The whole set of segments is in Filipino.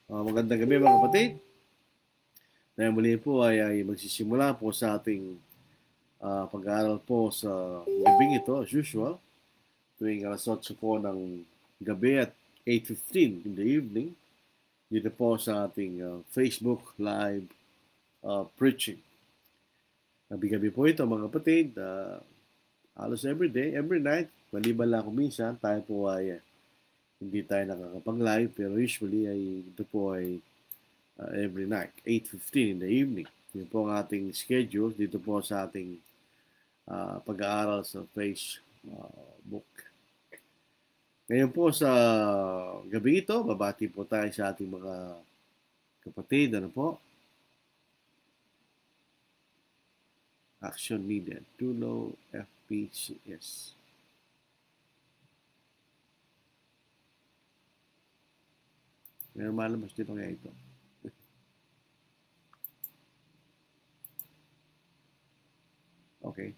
Magandang gabi mga kapatid. Dahil muli po ay magsisimula po sa ating pag-aaral po sa gabing ito as usual. Tuwing alas 8 po ng gabi at 8:15 in the evening. Dito po sa ating Facebook live preaching. Gabi-gabi po ito mga kapatid. Halos every day, every night. Maliban lang kung minsan tayo po ay hindi tayo nakakapag-live pero usually ay ito po ay every night, 8:15 in the evening. Yun po ang ating schedule dito po sa ating pag-aaral sa Facebook. Ngayon po sa gabi ito, babati po tayo sa ating mga kapatid. Ano po? Action Media, Tulo, FPCS. Ngayon malabas din pa nga ito. Okay.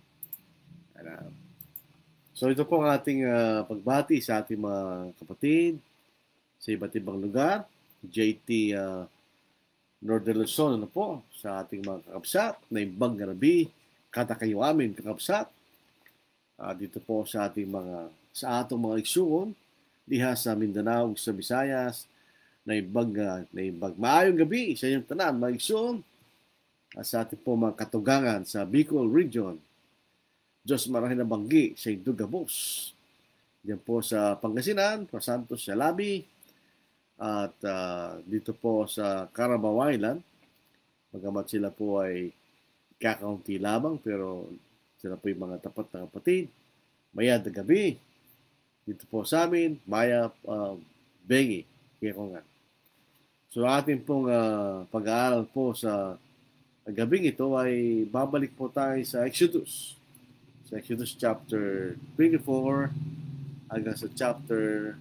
So ito po ang ating pagbati sa ating mga kapatid sa iba't ibang lugar. JT Northern Luzon, ano po, sa ating mga kakapsat na ibang garabi, kata kayo amin kakapsat. Dito po sa ating sa atong mga igsuon, diha sa Mindanao, sa Visayas, na ibang maayong gabi sa inyong tanan, mga igsuon. Sa ating po mga katugangan sa Bicol Region, Diyos marahin na banggi sa Indugabos. Diyan po sa Pangasinan, sa Santos Salabi, at dito po sa Carabao Island. Magamat sila po ay kakaunti lamang, pero sila po yung mga tapat na kapatid. Mayad na gabi. Dito po sa amin, Maya Bengi, Kikongan. So ating pong pag-aaral po sa gabing ito ay babalik po tayo sa Exodus. Sa Exodus chapter 24 hanggang sa chapter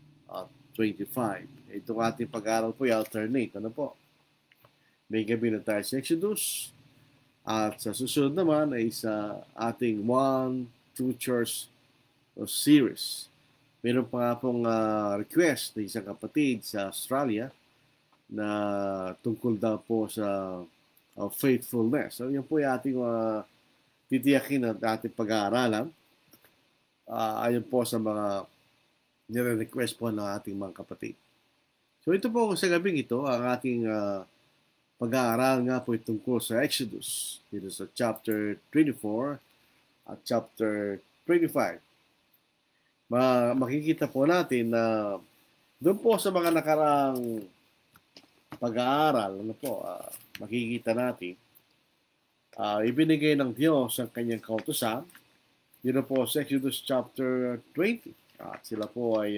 25. Itong ating pag-aaral po ay alternate. Ano po? May gabi na tayo sa Exodus. At sa susunod naman ay sa ating One True Church series. Meron pa nga pong request ng isang kapatid sa Australia na tungkol daw po sa faithfulness. So, yan po yung ating titiyakin at ating pag-aaralan. Ayon po sa mga nire-request po ng ating mga kapatid. So, ito po sa gabing ito, ang ating pag-aaral nga po tungkol sa Exodus. Dito sa chapter 24 at chapter 25. Makikita po natin na doon po sa mga nakaraang pag-aaral, makikita natin, ibinigay ng Diyos ang kanyang kautusan. Dito po sa Exodus chapter 20. At sila po ay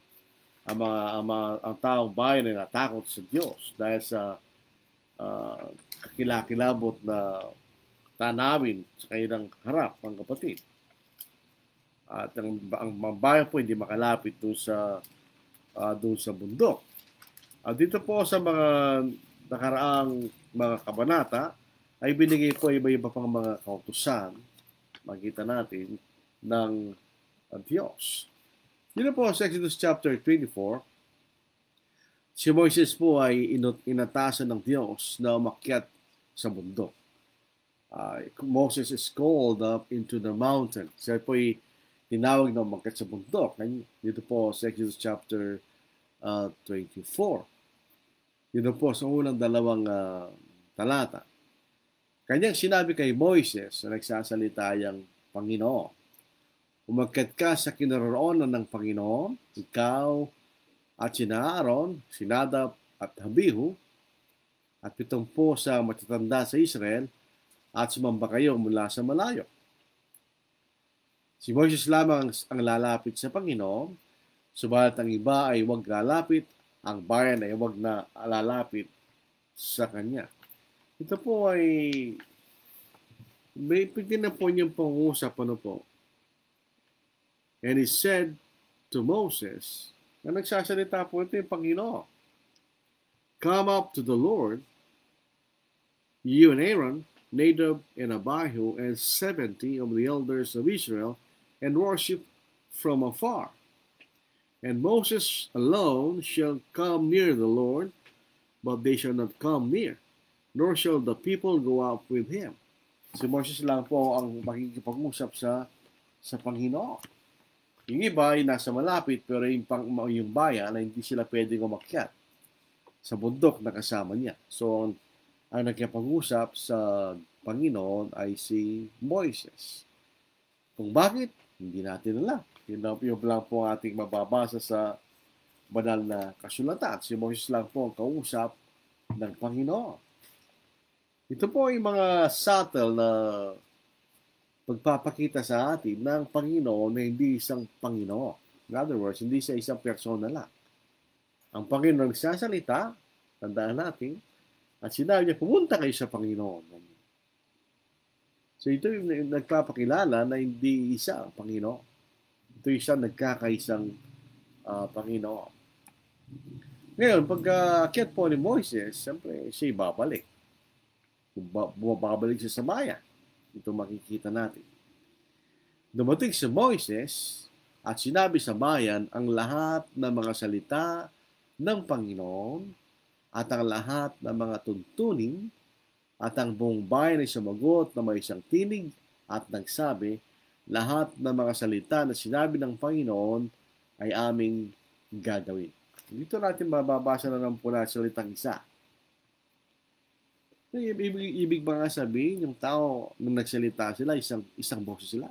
ang taong bayan ay natakot sa Diyos dahil sa kakilakilabot na tanawin sa kanilang harap, ang kapatid. At ang bayan po hindi makalapit doon sa bundok. Dito po sa mga nakaraang mga kabanata ay binigay po iba-iba pang mga kautusan, makita natin, ng Diyos. Dito po sa Exodus chapter 24, si Moises po ay inatasan ng Diyos na umakyat sa bundok. Moses is called up into the mountain. Siya po ay tinawag na umakyat sa bundok. Dito po sa Exodus chapter 24. Dito po sa unang dalawang talata. Kanyang sinabi kay Moises na nagsasalita ang Panginoon, umakyat ka sa kinaroroonan ng Panginoon, ikaw at sina Aaron, si Nadab at Abihu, at 70 sa matatanda sa Israel, at sumamba kayo mula sa malayo. Si Moises lamang ang lalapit sa Panginoon, subalit ang iba ay huwag lalapit, ang bayan ay huwag na lalapit sa kanya. Ito po ay may pwede na po niyang pangusap, ano po. And he said to Moses, na nagsasalita po ito yung Panginoon, come up to the Lord, you and Aaron, Nadab and Abihu, and 70 of the elders of Israel, and worship from afar. And Moses alone shall come near the Lord, but they shall not come near, nor shall the people go up with him. Si Moses lang po ang makikipag-usap sa Panginoon. Yung iba ay nasa malapit, pero yung bayan na hindi sila pwedeng umakyat sa bundok na kasama niya. So, ang nagkipag-usap sa Panginoon ay si Moises. Kung bakit, hindi natin alam. Yun lang po ang ating mababasa sa banal na kasulatan. Si Moises lang po ang kausap ng Panginoon. Ito po ay mga subtle na pagpapakita sa atin ng Panginoon na hindi isang Panginoon. In other words, hindi siya isang persona lang. Ang Panginoon nagsasalita, tandaan natin, at sinabi niya, pumunta kayo sa Panginoon. So ito yung nagpapakilala na hindi isa ang Panginoon. Ito yung isang nagkakaisang Panginoon. Ngayon, pag akyat po ni Moises, siyempre siya babalik. Bumabalik siya sa bayan. Ito makikita natin. Dumating si Moises at sinabi sa bayan ang lahat ng mga salita ng Panginoon at ang lahat ng mga tuntunin at ang buong bayan ay sumagot na may isang tinig at nagsabi, lahat ng mga salita na sinabi ng Panginoon ay aming gagawin. Dito natin mababasa na ng pula salitang isa. Ibig ba nga sabihin, yung tao nung nagsalita sila, isang boses sila?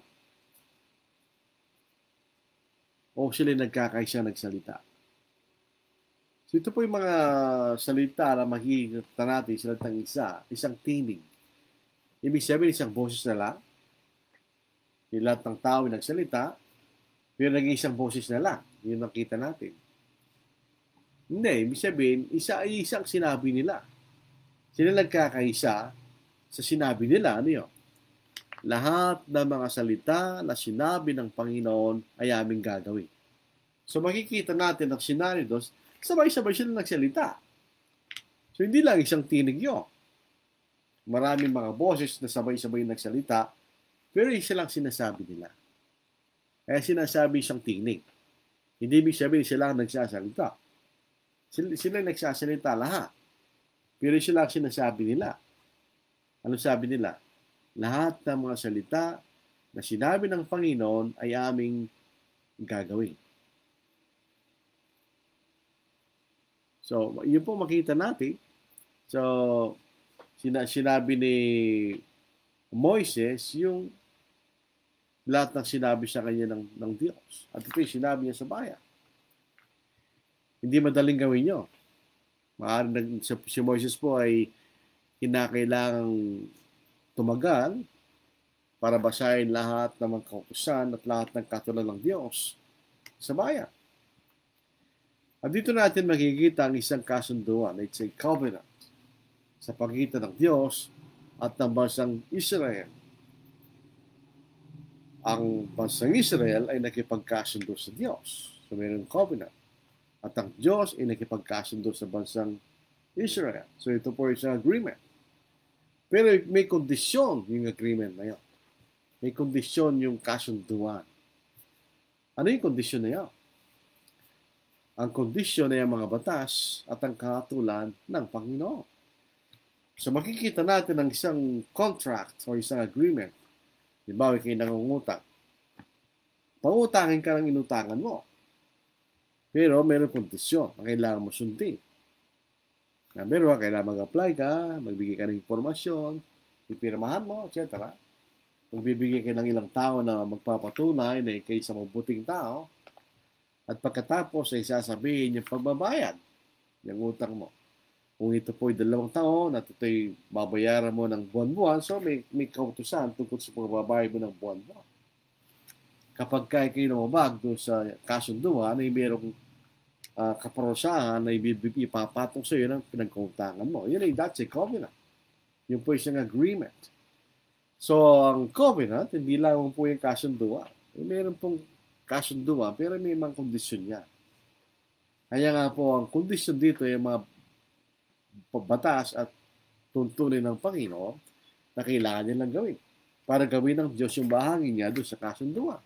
O sila nagkakaisa nagsalita? So ito po yung mga salita na makikita natin, salitang isa, isang tinig. Ibig sabihin, isang boses na lang. Yung lahat ng tao nagsalita, pero naging isang boses na lang. Yun nakita natin. Hindi, ibig sabihin, isang sinabi nila. Sila nagkakaisa sa sinabi nila, ano yun? Lahat ng mga salita na sinabi ng Panginoon ay aming gagawin. So makikita natin ang scenario doon, sabay-sabay sila nagsalita. So hindi lang isang tinig yun. Maraming mga boses na sabay-sabay nagsalita, pero isa lang sinasabi nila. Kaya sinasabi isang tinig. Hindi ibig sabihin sila ang nagsasalita. Sila nagsasalita lahat. Pero sila ang sinasabi nila. Ano sabi nila? Lahat ng mga salita na sinabi ng Panginoon ay aming gagawin. So, yun po makita natin. So, sinabi ni Moises yung lahat ng sinabi sa kanya ng Diyos. At ito yung sinabi niya sa bayan. Hindi madaling gawin nyo. Si Moises po ay kinakailangang tumagal para basahin lahat ng mga kautusan at lahat ng katulad ng Diyos sa bayan. At dito natin makikita ang isang kasunduan, it's a covenant, sa pagitan ng Diyos at ng bansang Israel. Ang bansang Israel ay nakipagkasundo sa Diyos. So mayroong covenant. At ang Diyos ay nakipagkasundo sa bansang Israel. So ito po isang agreement. Pero may kondisyon yung agreement na yun. May kondisyon yung kasunduan. Ano yung kondisyon na yun? Ang kondisyon ay ang mga batas at ang kahatulan ng Panginoon. So makikita natin ang isang contract o isang agreement. Diba, kayo nangungutang. Pangutangin ka ng inutangan mo. Pero meron kondisyon na kailangan mo sundin. Pero kailangan mag-apply ka, magbigay ka ng informasyon, ipirmahan mo, etc. Magbibigay ka ng ilang tao na magpapatunay na ikay sa mabuting tao. At pagkatapos ay sasabihin yung pagbabayad ng utang mo. Kung ito po ay 2 taon at ito'y babayaran mo ng buwan-buwan, so may kautusan tungkol sa pagbabayad mo ng buwan-buwan. Kapag kayo lumabag doon sa kasunduan, ay mayroong kaparusahan na ipapatong sa iyo ng pinagkautangan mo. Yun ay that's a covenant. Yun po isang agreement. So, ang covenant, hindi lang po yung kasunduan. Mayroon pong kasunduan, pero may mga kondisyon niya. Kaya nga po, ang kondisyon dito ay mga batas at tuntunin ng Panginoon na kailangan nilang gawin para gawin ng Diyos yung bahagi niya doon sa kasunduan.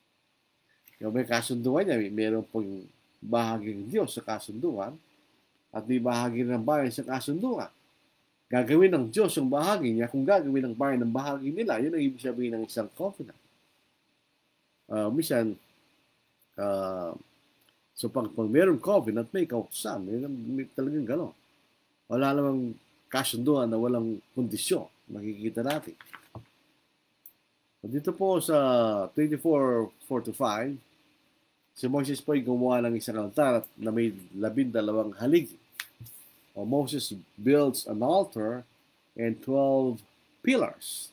Yung may kasunduan niya, mayroon pong bahaging Diyos sa kasunduan, at di bahagi ng bayan sa kasunduan. Gagawin ng Diyos ang bahagi niya. Kung gagawin ng bayan ang bahagi nila, yun ang ibig sabihin ng isang covenant. Minsan, so pag mayroong covenant, may kautusan. May talagang gano'n. Wala namang kasunduan na walang kondisyon. Makikita natin. Dito po sa 24:4-5, si Moses po ay gumawa ng isang altar na may 12 haligi. Moses builds an altar and 12 pillars.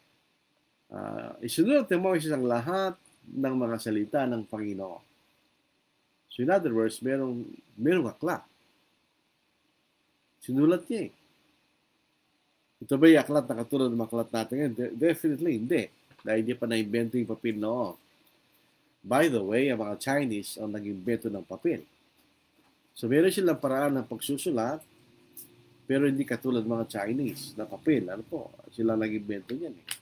Isunod ni Moses ang lahat ng mga salita ng Panginoon. So in other words, merong aklat. Sinulat niya eh. Ito ba yung aklat na katulad ng aklat natin ngayon? Definitely hindi. Dahil hindi pa na-invento yung papel noon. By the way, ang mga Chinese ang nag-invento ng papel. So meron silang paraan ng pagsusulat, pero hindi katulad mga Chinese na papel. Ano po? Sila nag-invento niyan eh.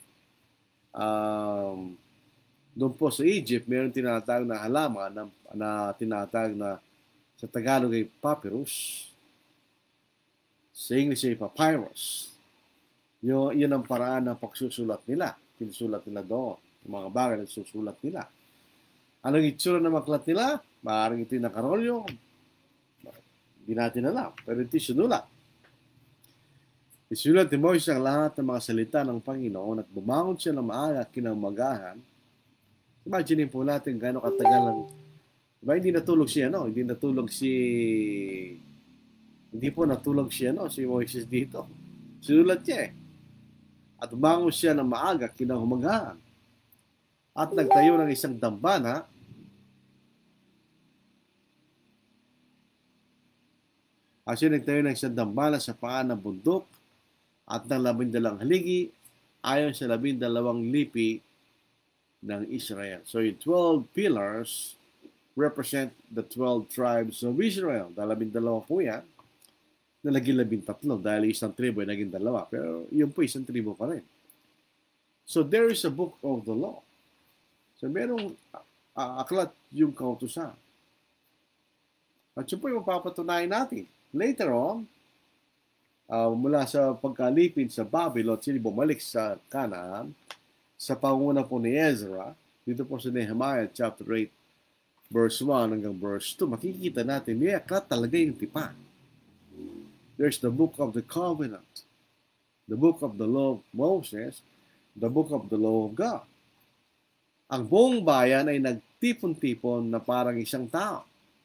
Doon po sa Egypt, meron tinatawag na halaman na tinatawag na sa Tagalog ay papyrus. Sa English ay papyrus. Yun ang paraan ng pagsusulat nila. Pinusulat nila doon. Yung mga bagay na susulat nila. Anong itsura ng aklat nila? Maaaring ito yung nakarolyo. Hindi natin alam. Pero ito sinulat. Isulat ni Moses ang lahat ng mga salita ng Panginoon at bumangon siya ng maaga kinaumagahan. Imagine po natin gano'ng katagal ang... Diba, hindi natulog siya, no? Hindi po natulog siya, no? Si Moses dito. Sinulat niya eh. At bumangon siya ng maaga kinaumagahan. At nagtayo ng isang dambana nagtayo ng isang dambana sa paan ng bundok at ng 12 haligi ayon sa 12 lipi ng Israel. So yung 12 pillars represent the 12 tribes of Israel. 12 po yan na naging 13 dahil isang tribo ay naging 2. Pero yun po isang tribo pa rin. So there is a book of the law. So merong aklat yung kautusan. At yun po yung mapapatunayan natin. Later on, mula sa pagkalipin sa Babylon, sila bumalik sa Canaan, sa panguna po ni Ezra, dito po sa Nehemiah chapter 8, verse 1 hanggang verse 2, makikita natin, may aklat talaga yung tipan. There's the book of the covenant, the book of the law of Moses, the book of the law of God. Ang buong bayan ay nagtipon-tipon na parang isang tao.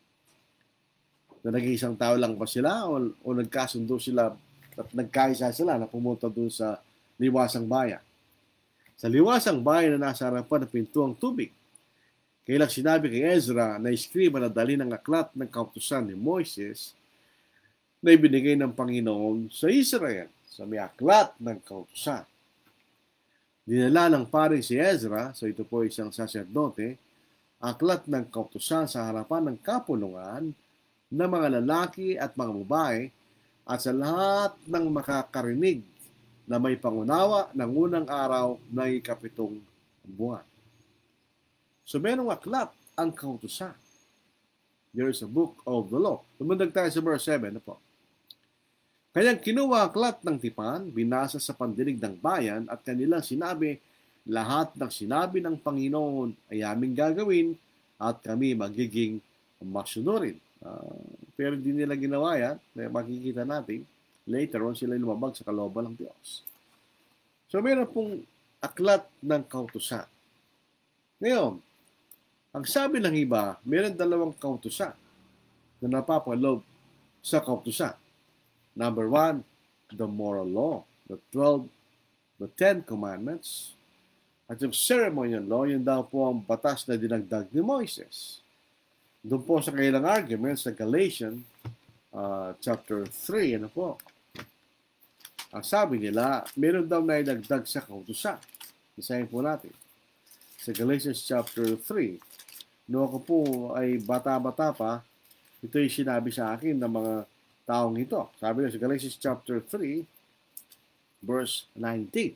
Na naging isang tao lang ba sila o nagkasundo sila at nagkaisa sila na pumunta doon sa liwasang bayan. Sa liwasang bayan na nasa harapan ng pintuang tubig, kailang sinabi kay Ezra na iskriba na dali ng aklat ng kautusan ni Moises na ibinigay ng Panginoon sa Israel sa may aklat ng kautusan. Dinala ng paring si Ezra, so ito po isang saserdote, aklat ng kautusan sa harapan ng kapulungan ng mga lalaki at mga babae at sa lahat ng makakarinig na may pangunawa ng unang araw ng 7 buwan. So merong aklat ang kautusan. There is a book of the law. Tumundag tayo sa verse 7 na po. Kanyang kinuha aklat ng tipan, binasa sa pandinig ng bayan at kanilang sinabi, lahat ng sinabi ng Panginoon ay aming gagawin at kami magiging masunurin. Pero hindi nila ginawa yan. Makikita natin, later on sila lumabag sa kalooban ng Diyos. So meron pong aklat ng kautusan. Ngayon, ang sabi ng iba, meron 2 kautusan na napapaloob sa kautusan. Number 1, the moral law, the 10 commandments. At yung ceremonial law, yun daw po ang batas na dinagdag ni Moises. Doon po sa kailang argument sa Galatians chapter 3, ano po? Ang sabi nila, meron daw na idagdag sa kautusan. Isahin po natin. Sa Galatians chapter 3, noong ako po ay bata-bata pa, ito yung sinabi sa akin ng mga taong ito. Sabi na sa Galatians chapter 3, verse 19.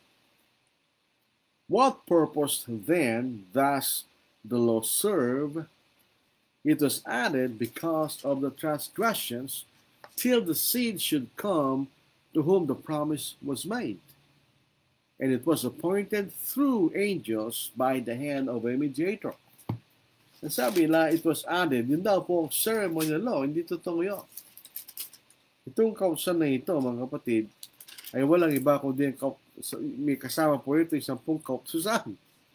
What purpose then does the law serve? It was added because of the transgressions till the seed should come to whom the promise was made. And it was appointed through angels by the hand of a mediator. And sabi nila, it was added, yun daw po ang ceremonial law, hindi totoo yun. Itong kautusan na ito, mga kapatid, ay walang iba kundi may kasama po ito 10 kautusan.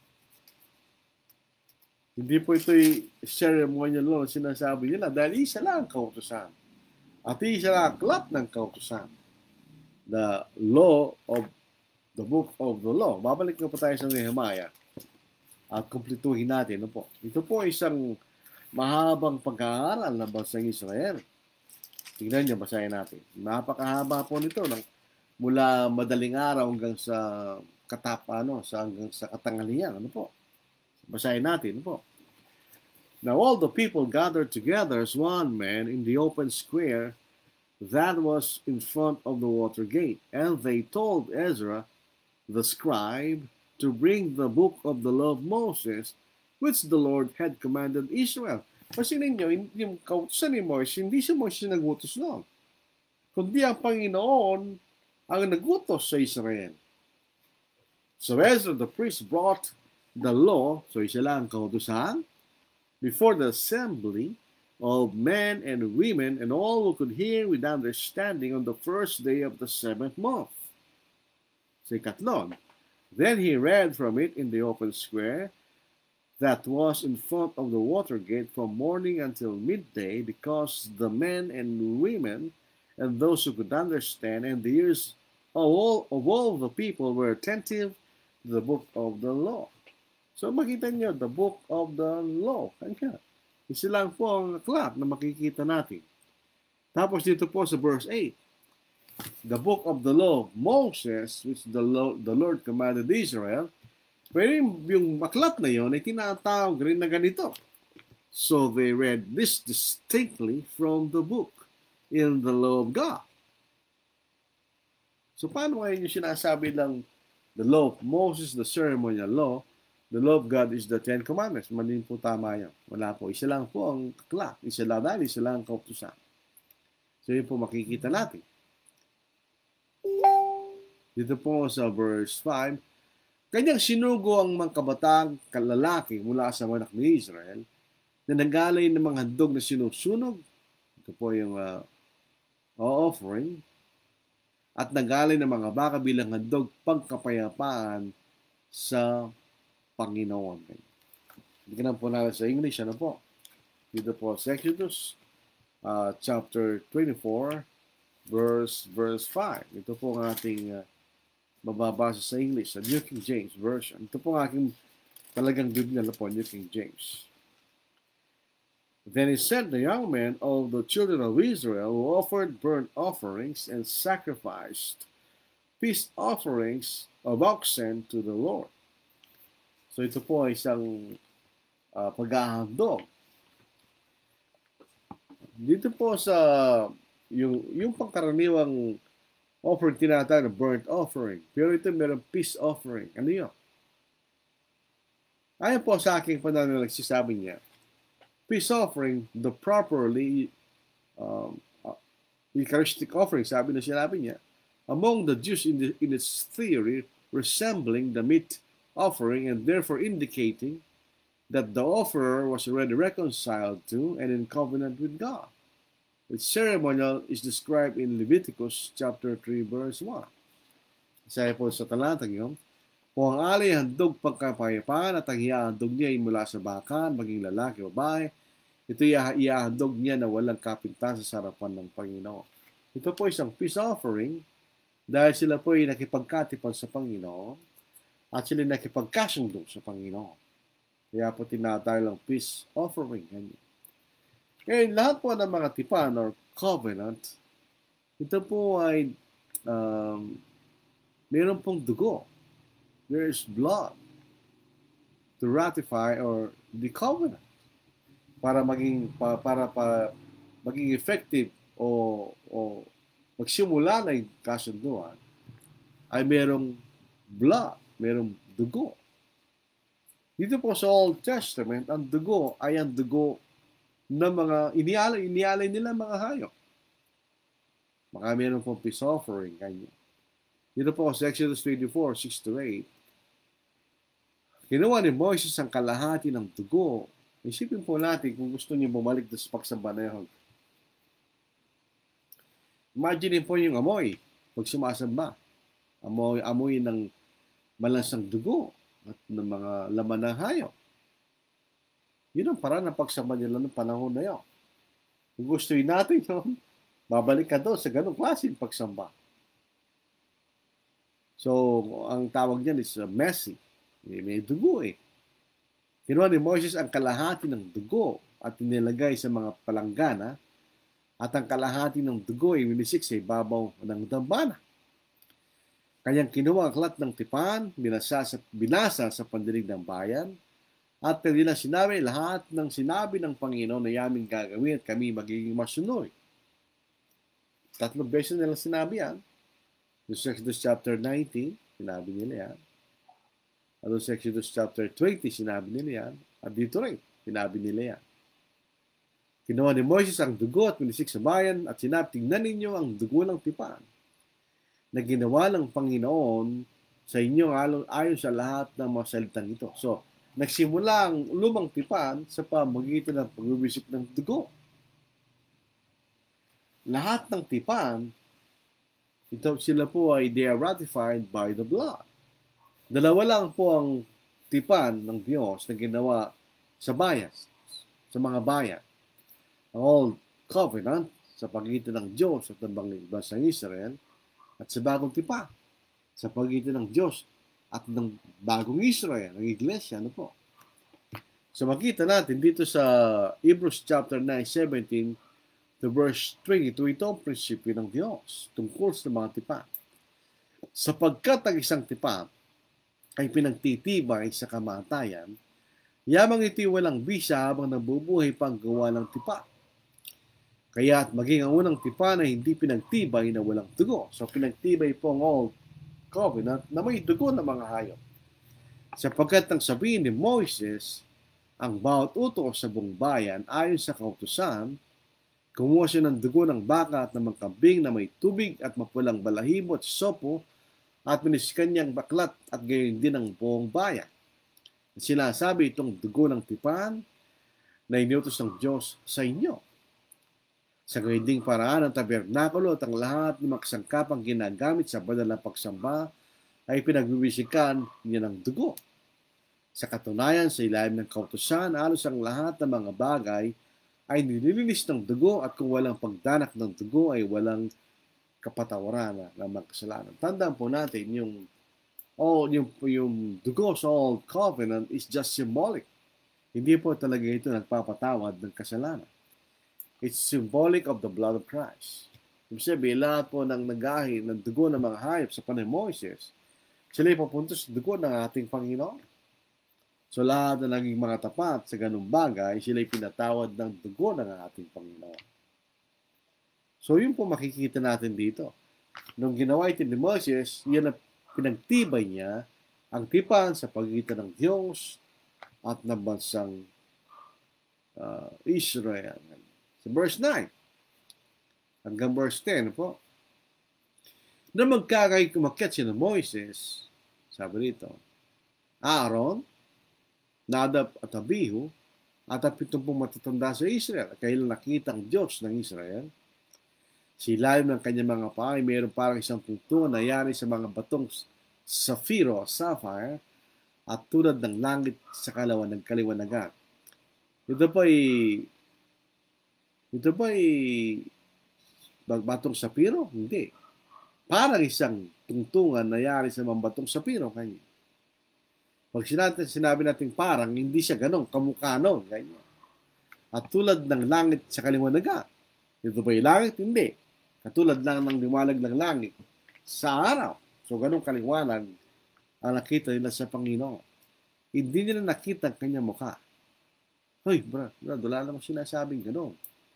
Hindi po ito'y ceremonial law sinasabi nila dahil isa lang ang kautusan. At isa lang ang aklat ng kautusan. The law of the book of the law. Babalik na po tayo sa Nehemiah at kumplituhin natin. Po. Ito po isang mahabang pag-aaral ng bansang Israel. Tingnan niyo, basahin natin. Napakahaba po nito mula madaling araw hanggang sa hanggang sa katanghalian. Basahin natin. Now all the people gathered together as one man in the open square that was in front of the water gate. And they told Ezra, the scribe, to bring the book of the law of Moses, which the Lord had commanded Israel. Kasi ninyo, yung kautusan ni Moses, hindi si Moses nagutos noon. Kundi ang Panginoon ang nagutos sa Israel. So Ezra the priest brought the law, so isa lang ang kautusan, before the assembly of men and women and all who could hear with understanding on the first day of the 7th month. Sa ikatlon. Then he read from it in the open square that was in front of the water gate from morning until midday, because the men and women and those who could understand and the ears of all the people were attentive to the book of the law. So makita niyo, the book of the law. Kanya. Isa lang po ang aklat na makikita natin. Tapos dito po sa verse 8. The book of the law of Moses, which the Lord commanded Israel, pero yung aklat na yon ay tinatawag rin na ganito. So they read this distinctly from the book in the law of God. So paano ngayon yung sinasabi lang the law of Moses, the ceremonial law, the law of God is the 10 Commandments? Mali po tama yan. Wala po. Isa lang po ang aklat. Isa lang ang kautusan. So yun po makikita natin. Dito po sa verse 5, kanyang sinugo ang mga kabatang kalalaki mula sa mga anak ni Israel na nagalay ng mga handog na sinusunog. Ito po yung offering. At nagalay ng mga baka bilang handog pangkapayapaan sa Panginoon. Tingnan po natin sa English. Ano po? Dito po sa Exodus chapter 24 verse 5. Ito po ang ating mababasa sa English, sa New King James Version. Ito po ang aking talagang Biblia na po, New King James. Then he sent the young men of the children of Israel who offered burnt offerings and sacrificed peace offerings of oxen to the Lord. So ito po ay isang paghahandog. Dito po sa yung pangkaraniwang offering tinatawag na burnt offering. Pero ito meron peace offering. Ano yun? Ayon po sa aking pananaw, nagsisabi niya, peace offering, the properly Eucharistic offering, sinabi niya, among the Jews in its theory, resembling the meat offering and therefore indicating that the offerer was already reconciled to and in covenant with God. Its ceremonial is described in Leviticus chapter 3 verse 1. Sabi po sa talatang yun, kung ang alay handog pagkapayapaan at ang iahandog niya ay mula sa bakan, maging lalaki o babae, ito iahandog niya na walang kapintasan sa harapan ng Panginoon. Ito po isang peace offering dahil sila po ay nakipagkatipan sa Panginoon at sila nakipagkasundo sa Panginoon. Kaya po tinatawag lang peace offering. Ganyan. Ngayon, lahat po ng mga tipan or covenant, ito po ay meron pong dugo. There is blood to ratify or the covenant para maging maging effective o magsimula na yung kasunduan ay merong blood, merong dugo. Dito po sa Old Testament, ang dugo ay ang dugo ng mga inialay nila mga hayop. Baka meron pong peace offering, ganyan. Dito po sa Exodus 24, 6 to 8, kinuha ni Moses ang kalahati ng dugo. Isipin po natin kung gusto niyo bumalik sa pagsamba na yun. Imagine po yung amoy pag sumasamba. Amoy ng malansang dugo at ng mga laman ng hayop. Yun ang paraan ng pagsamba nila ng panahon na yun. Kung gustuin natin yun, babalik ka doon sa ganong klaseng pagsamba. So, ang tawag niyan is messy. May dugo eh. Kinuha ni Moses ang kalahati ng dugo at inilagay sa mga palanggana at ang kalahati ng dugo ay winisik sa ibabaw ng dambana. Kanyang kinuha ang klat ng tipan, binasa sa pandinig ng bayan, at nila sinabi lahat ng sinabi ng Panginoon na yaming gagawin at kami magiging masunod. 3 beses nila sinabi yan. Sa Exodus chapter 19, sinabi nila yan. At sa Exodus chapter 20, sinabi nila yan. At dito rin, sinabi nila yan. Kinuha ni Moses ang dugo at minisik sa bayan at sinabi, tingnan ninyo ang dugo ng tipan na ginawa ng Panginoon sa inyo ayon sa lahat ng mga salitang ito. So, nagsimula ang lumang tipan sa pamagitan ng pagbibisik ng dugo. Lahat ng tipan, sila po ay they are ratified by the blood. Dalawa lang po ang tipan ng Diyos na ginawa sa bayan, sa mga bayan. Ang Old Covenant sa pagitan ng Diyos at ng bansang Israel at sa bagong tipan sa pagitan ng Diyos at ng bagong Israel, ng Iglesia. Ano po? So makita natin dito sa Hebrews chapter 9, 17 to verse 22, ito ang prinsipyo ng Diyos tungkol sa mga tipan. Sapagkat ang isang tipan ay pinagtitibay sa kamatayan, yamang ito'y walang bisa habang nabubuhay pang gawa ng tipan. Kaya at maging ang unang tipan ay hindi pinagtibay na walang dugo. So pinagtibay po ang Old Covenant na may dugo ng mga hayop. Sapagkat ang sabihin ni Moses, ang bawat utos sa buong bayan ayon sa kautusan, kumuha siya ng dugo ng baka at ng mga kambing na may tubig at mapulang balahibo at sopo at minisikan niyang baklat at gayon din ang buong bayan. Sinasabi itong dugo ng tipan na inutos ng Diyos sa inyo. Sa gayon ding paraan ng tabernakulo at ang lahat ng mga kasangkapang ginagamit sa banal na pagsamba ay pinagbibisikan niya ng dugo. Sa katunayan, sa ilalim ng kautusan, halos ang lahat ng mga bagay ay nililinis ng dugo at kung walang pagdanak ng dugo ay walang kapatawaran ng mga kasalanan. Tandaan po natin yung dugo sa Old Covenant is just symbolic. Hindi po talaga ito nagpapatawad ng kasalanan. It's symbolic of the blood of Christ. Ibig sabihin, lahat po ng nagahi ng dugo ng mga hayop sa panahon ni Moises, sila papunta sa dugo ng ating Panginoon. So lahat na naging mga tapat sa ganung bagay, sila'y pinatawad ng dugo ng ating Panginoon. So yun po makikita natin dito. Nung ginawa ito ni Moses, yan na pinagtibay niya ang tipan sa pagitan ng Diyos at ng bansang Israel. Sa verse 9 hanggang verse 10 po. Na kumakyat si Moises, sabi rito, Aaron, Nadab at Abihu, at ang 70 matatanda sa Israel. At kailan nakita ang Diyos ng Israel, sa ilalim ng kanyang mga paa ay mayroon parang isang punto na yari sa mga batong safiro o sapphire at tulad ng langit sa kaliwanagan. Ito po ay batong sapiro? Hindi. Parang isang tungtungan na yari sa mga batong sapiro. Kanya. Pag sinabi natin parang, hindi siya ganun, kamukha nun. Kanya. At tulad ng langit sa kaliwanagan. Ito ba yung langit? Hindi. Katulad lang ng liwanag ng langit sa araw. So, ganun kaliwanag ang nakita nila sa Panginoon. Hindi nila nakita ang kanyang mukha. Hoy, brad, wala namang sinasabing ganun.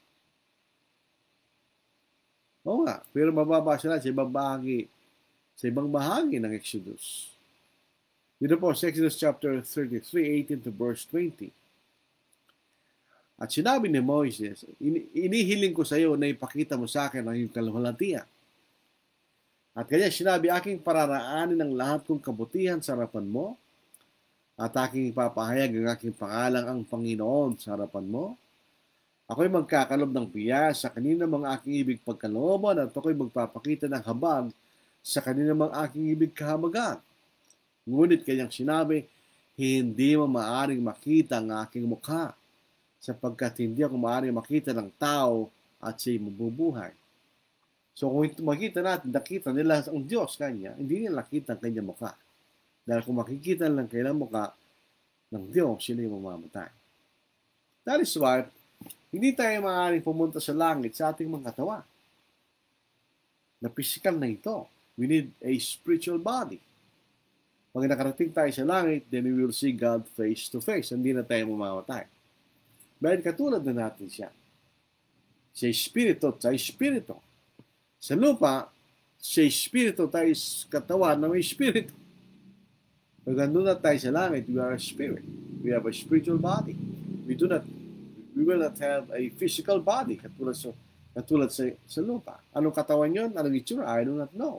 Oo nga, pero mababasa na sa ibang bahagi ng Exodus. Dito po sa Exodus chapter 33, 18 to verse 20. At sinabi ni Moises, inihiling ko sa iyo na ipakita mo sa akin ang iyong kaluwalhatian. At kanya sinabi, aking pararaanin ang lahat kong kabutihan sa harapan mo, at aking ipapahayag ang aking pangalang ang Panginoon sa harapan mo. Ako'y magkakalob ng biyaya sa kanina mga aking ibig pagkalooban, at ako'y magpapakita ng habag sa kanina mga aking ibig kahamagan. Ngunit kanyang sinabi, hindi mo maaaring makita ang aking mukha, sapagkat hindi ako maaaring makita ng tao at siya'y mabubuhay. So kung makita natin, nakita nila ang Diyos kanya, hindi nila nakita ang kanyang mukha. Dahil kung makikita lang kailang mukha ng Diyos, sila yung mamamatay. That is why, hindi tayo maaaring pumunta sa langit sa ating mga katawan. Na physical na ito. We need a spiritual body. Pag nakarating tayo sa langit, then we will see God face to face. Hindi na tayo mamamatay. Dahil katulad na natin siya. Siya espiritu at sa espiritu. Sa lupa, siya espiritu tayo katawan na may espiritu. Pag nandun na tayo sa langit, we are a spirit. We have a spiritual body. We will not have a physical body katulad sa lupa. Anong katawan yun? Anong itsura? I do not know.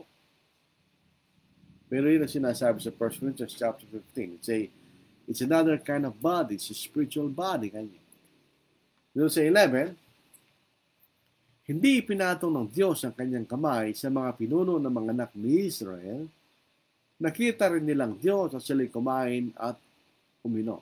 Pero yun ang sinasabi sa 1 Corinthians chapter 15. It's another kind of body. It's a spiritual body. Doon sa 11, hindi ipinatong ng Diyos ang kanyang kamay sa mga pinuno ng mga anak ni Israel. Nakita rin nilang Diyos at sila'y kumain at uminom.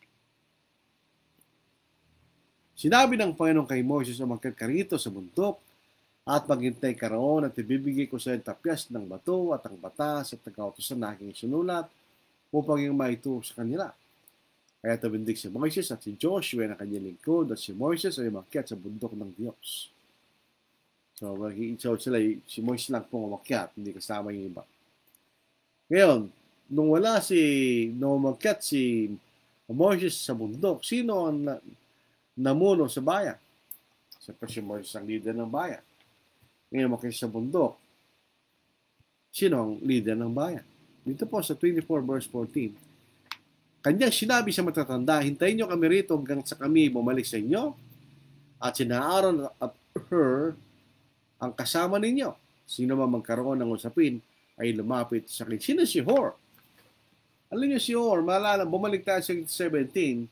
Sinabi ng Panginoon kay Moses, umakyat ka rito sa bundok at maghintay ka roon at ibibigay ko sa iyo tapyas ng bato at ang batas at nagkautosan na aking sinulat upang yung maituro sa kanila. Kaya tabindig si Moses at si Joshua na kanyang lingkod at si Moses ay umakyat sa bundok ng Diyos. So sila, si Moses lang pong umakyat, hindi kasama yung iba. Ngayon, nung umakyat si Moses sa bundok, sino ang namuno sa bayan? Siyempre si Moses ang leader ng bayan. Ngayon umakyat sa bundok, sino ang leader ng bayan? Dito po sa 24 verse 14, kanyang sinabi sa matatanda, hintayin nyo kami rito hanggang sa kami bumalik sa inyo, at sina Aaron at Hur ang kasama ninyo. Sino man magkaroon ng usapin ay lumapit sa akin. Sino si Hur? Alam niyo si Hur, maalala, bumalik tayo sa 17.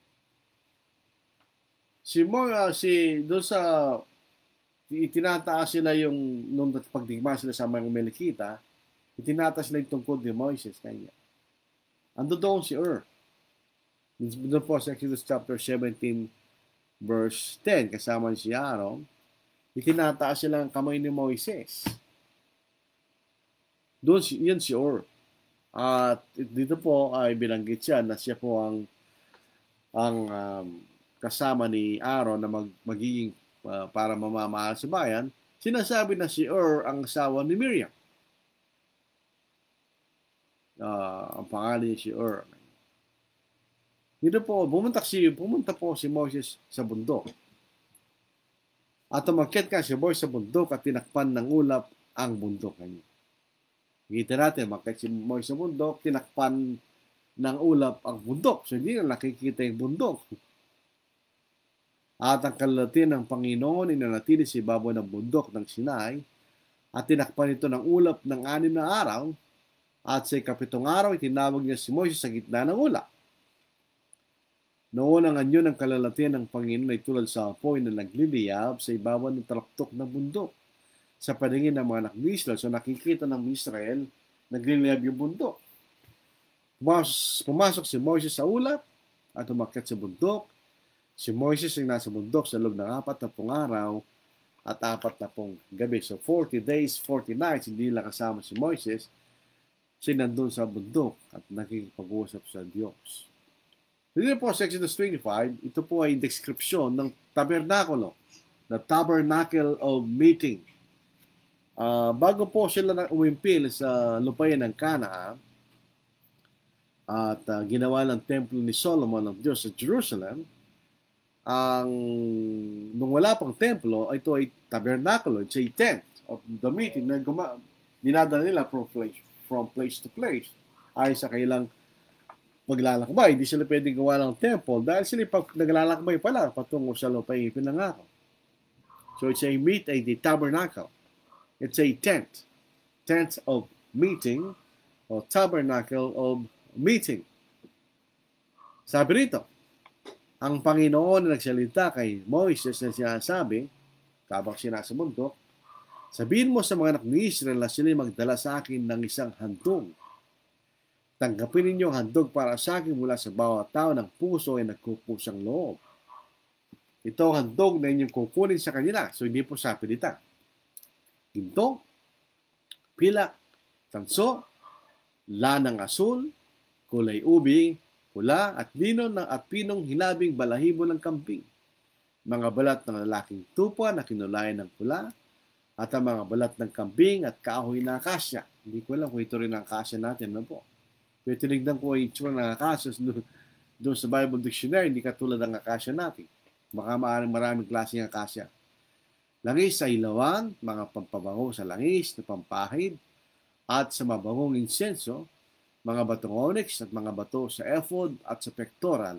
Doon sa itinataas sila yung nung pagdigma sila sa mga Melekita, itinataas sila yung tungkol ni Moises kanya. Ando doon si Hur. Doon po sa Exodus chapter 17 verse 10, kasama si Aaron, itinataas sila ang kamay ni Moises. Doon yan si Hur. At dito po ay binanggit siya na siya po ang kasama ni Aaron na magiging para mamamahal sa bayan. Sinasabi na si Hur ang asawa ni Miriam. Ang pangalan niya si Hur. Dito po, pumunta po si Moses sa bundok. At umakyat ka si Moses sa bundok at tinakpan ng ulap ang bundok kanya. Kita natin, umakyat si Moses sa bundok, tinakpan ng ulap ang bundok. So hindi na nakikita yung bundok. At ang kalalatin ng Panginoon inanatili sa ibabaw ng bundok ng Sinai at tinakpan ito ng ulap ng 6 na araw at sa 7 araw itinawag niya si Moses sa gitna ng ulap. Noon ang anyo ng kalalatin ng Panginoon ay tulad sa apoy na nagliliyab sa ibabaw ng talaktok ng bundok sa paningin ng mga anak ni Israel. So nakikita ng Israel, nagliliyab yung bundok. Pumasok si Moses sa ulap at umakyat sa bundok. Si Moses ay nasa bundok sa loob ng 40 araw at 40 gabi. So 40 days, 40 nights, hindi lang kasama si Moses. Siya nandun sa bundok at nakikipag-usap sa Diyos. Dito po sa Exodus 25, ito po ay description ng tabernakulo, the tabernacle of meeting. Bago po sila umimpil sa lupain ng Canaan at ginawa ng templo ni Solomon ng Diyos sa Jerusalem, nung wala pang templo, ito ay tabernakulo, it's a tent of the meeting na dinadala nila from place to place ay sa kailang maglalakbay. Hindi sila pwedeng gawa ng temple dahil sila pag naglalakbay pa lang patungo sa lupain pinangako. So it's a tabernacle. It's a tent. Tent of meeting or tabernacle of meeting. Sabi rito, ang Panginoon na nagsalita kay Moises na sinasabi, habang siya nasa bundok, sabihin mo sa mga anak ni Israel na sila magdala sa akin ng isang handog. Tanggapin ninyo ang handog para sa akin mula sa bawat tao ng puso ay nagkukusang loob. Ito ang handog na inyong kukunin sa kanila. So hindi po sapilitan. Ginto, pilak, tanso, lanang asul, kulay ubi, pula at lino at pinong hinabing balahibo ng kambing. Mga balat ng lalaking tupa na kinulayan ng pula at ang mga balat ng kambing at kahoy na akasya. Hindi ko alam kung ito rin ang akasya natin. Ano po? Kaya tinignan ko yung itsura ng akasya doon sa Bible Dictionary, hindi katulad ng akasya natin. Baka maraming klaseng akasya. Langis sa ilawan, mga pampabango sa langis na pampahid, at sa mabangong insenso, mga batong onyx at mga bato sa ephod at sa pectoral.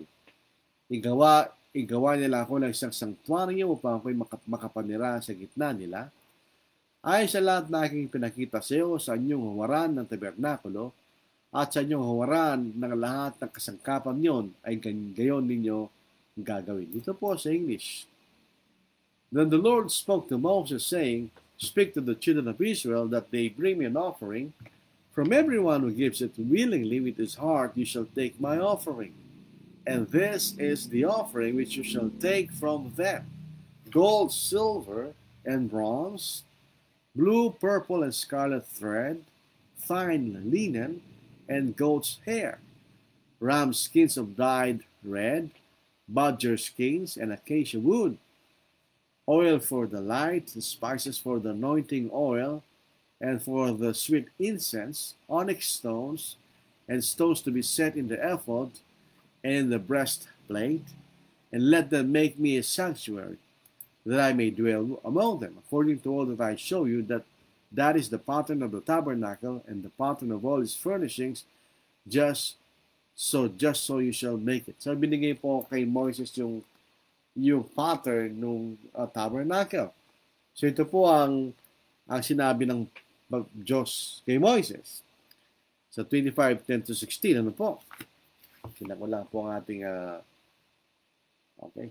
Igawa nila ako ng isang sanctuaryo upang ako'y makapanira sa gitna nila. Ayon sa lahat na aking pinakita sa iyo sa inyong huwaran ng tabernakulo at sa inyong huwaran ng lahat ng kasangkapan yon ay gayon ninyo gagawin. Ito po sa English. Then the Lord spoke to Moses, saying, speak to the children of Israel that they bring me an offering. From everyone who gives it willingly with his heart, you shall take my offering. And this is the offering which you shall take from them: gold, silver, and bronze, blue, purple, and scarlet thread, fine linen, and goat's hair, ram skins of dyed red, badger skins, and acacia wood, oil for the light, spices for the anointing oil, and for the sweet incense, onyx stones, and stones to be set in the ephod and in the breastplate, and let them make me a sanctuary, that I may dwell among them, according to all that I show you, that is the pattern of the tabernacle and the pattern of all its furnishings, just so you shall make it. So binigay po kay Moses yung pattern ng tabernacle. So ito po ang sinabi ng Diyos kay Moses. Sa 25:10-16, ano po? Tingnan ko lang po ang ating okay.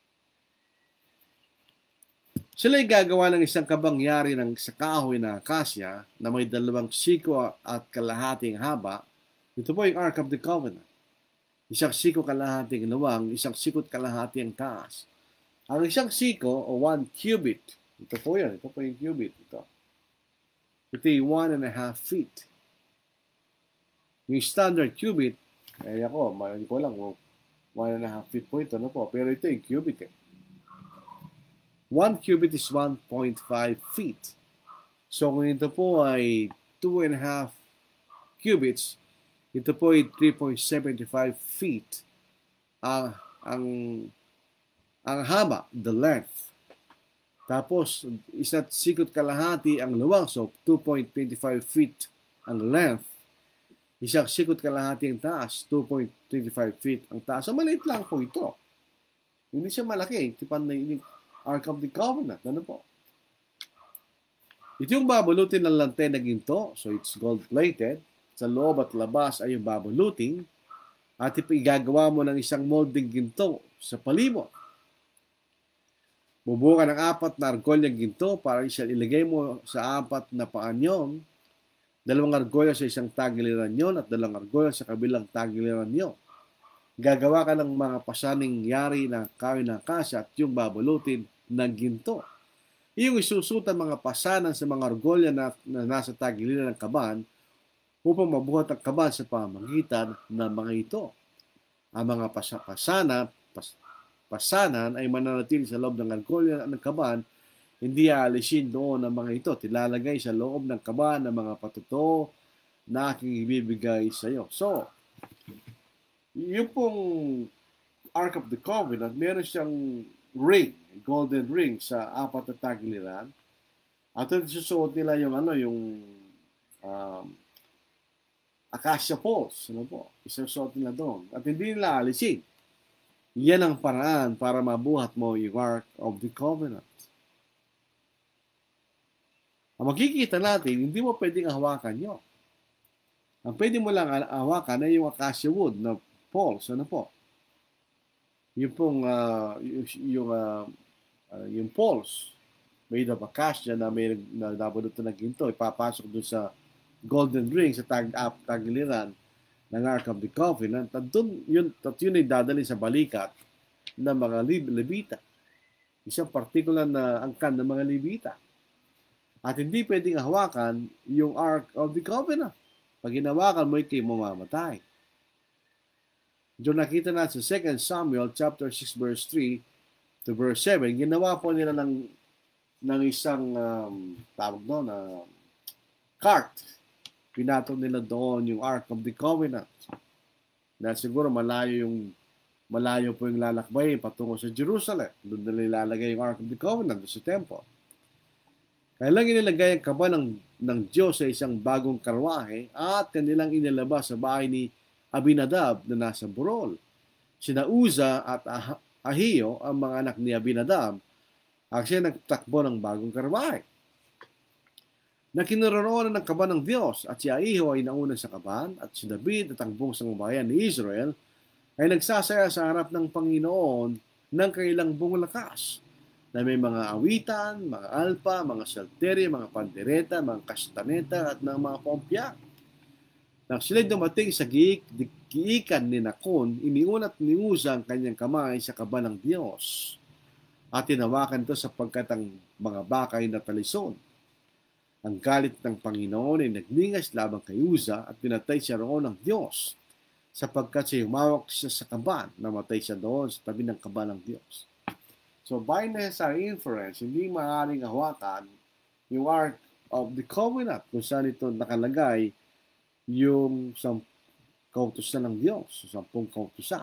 Sila'y gagawa ng isang kabangyari sa kahoy na akasya na may 2 siko at kalahating haba. Ito po yung Ark of the Covenant. 1 siko kalahating luwang, 1 siko kalahati ang taas. Ang 1 siko o 1 cubit, ito po yun, ito po yung cubit. Ito yung 1.5 feet. Yung standard cubit, hindi ko lang, 1.5 feet po ito, po? Pero ito yung cubit. 1 cubit is 1.5 feet. So kung ito po ay 2.5 cubits, ito po ay 3.75 feet ang haba, the length. Tapos, 1 sikot kalahati ang luwang, so 2.25 feet ang length. 1 sikot kalahati ang taas, 2.25 feet ang taas. So, maliit lang po ito. Hindi siya malaki. Tipan na yung Ark of the Covenant. Ano po? Ito yung babulutin ng lantay na ginto. So, it's gold-plated. Sa loob at labas ay yung babulutin. At igagawa mo ng isang molding ginto sa palibot. Bubuo ka ng 4 na argolyang ginto para ilagay mo sa 4 na paanyon. 2 argolya sa isang tagiliran yon at 2 argolya sa kabilang tagiliran yon. Gagawa ka ng mga pasaning yari na kahoy na akasya at yung babulutin ng ginto. Iyong isusutan mga pasanan sa mga argolya na nasa tagiliran ng kaban upang mabuhat ang kaban sa pamamagitan ng mga ito. Ang mga pasanan ay mananatili sa loob ng argolya ng kaban, hindi aalisin doon ang mga ito. Tilalagay sa loob ng kaban ng mga patuto na aking ibibigay sa iyo. So, yung pong Ark of the Covenant, meron siyang ring, golden ring sa 4 na tagiliran. At ito susuot nila yung acacia poles. Ano po? Isusuot nila doon. At hindi nila alisin. Yan ang paraan para mabuhat mo yung Ark of the Covenant. Ang makikita natin, hindi mo pwedeng hawakan yun. Ang pwede mo lang hawakan ay yung acacia wood na poles. Ano po? Yung pong, yung poles made of acacia na may nabaluto na ginto, ipapasok doon sa golden ring sa tagiliran ng Ark of the Covenant. At yun ay dadali sa balikat ng mga Levita. Isang particular na angkan ng mga Levita. At hindi pwedeng hawakan yung Ark of the Covenant. Pag hinawakan mo, ikay mamamatay. Doon nakita natin sa 2 Samuel chapter 6 verse 3 to verse 7, ginawa po nila ng isang tawag doon na cart. Pinatong nila doon yung Ark of the Covenant. Dahil siguro malayo po yung lalakbay patungo sa Jerusalem. Doon nila ilalagay yung Ark of the Covenant sa temple. Kailang inilagay ang kaba ng Diyos sa isang bagong karwahe at kanilang inilabas sa bahay ni Abinadab na nasa burol. Sina Uza at Ahio, ang mga anak ni Abinadab, at siya nagtakbo ng bagong karwahe. Na kinaroroonan ng kaba ng Diyos at si Ahio ay nauna sa kaban at si David at ang buong sambahayan ni Israel ay nagsasaya sa harap ng Panginoon ng kanilang buong lakas na may mga awitan, mga alpa, mga salteri, mga pandereta, mga kastaneta at mga pompya. Nang sila'y dumating sa giikan ni Nakon, iniunat ni Uza ang kanyang kamay sa kaba ng Diyos at tinawakan ito sapagkat ang mga bakay na talison. Ang galit ng Panginoon ay nagningas labang kay Uza at pinatay siya roon ng Diyos sapagkat siya humawak siya sa kaban, namatay siya doon sa tabi ng kaba ng Diyos. So, by necessary inference, hindi maaaring hawakan yung Ark of the Covenant kung saan ito nakalagay yung kautusan ng Diyos, 10 kautusan.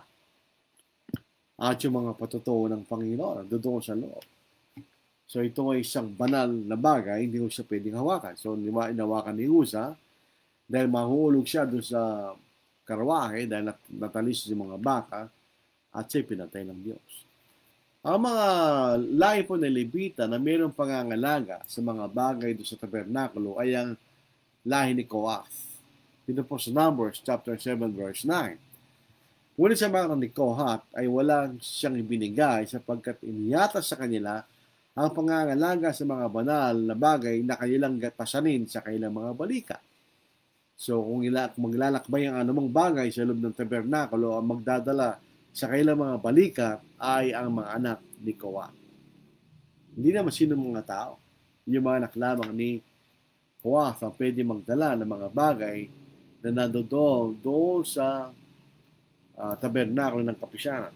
At yung mga patutuo ng Panginoon, doon sa loob. So, ito ay isang banal na bagay, hindi ko siya pwedeng hawakan. So, inawakan ni Uza, dahil mahuulog siya doon sa karwahe, dahil natalis yung mga baka, at siya pinatay ng Diyos. Ang mga lahi po na Levita na mayroong pangangalaga sa mga bagay doon sa tabernakulo ay ang lahi ni Kohath. Dito po sa Numbers chapter 7 verse 9. Ngunit sa mga ni Kohath ay walang siyang ibinigay sapagkat iniyata sa kanila ang pangangalaga sa mga banal na bagay na kanilang pasanin sa kanilang mga balika. So kung maglalakbay ang anumang bagay sa loob ng tabernakulo, ang magdadala sa kanilang mga balika ay ang mga anak ni Kohath. Hindi naman sino mga tao. Yung mga anak lamang ni Kohath ang pwede magdala ng mga bagay na nandoon sa tabernakulo ng kapisyanan.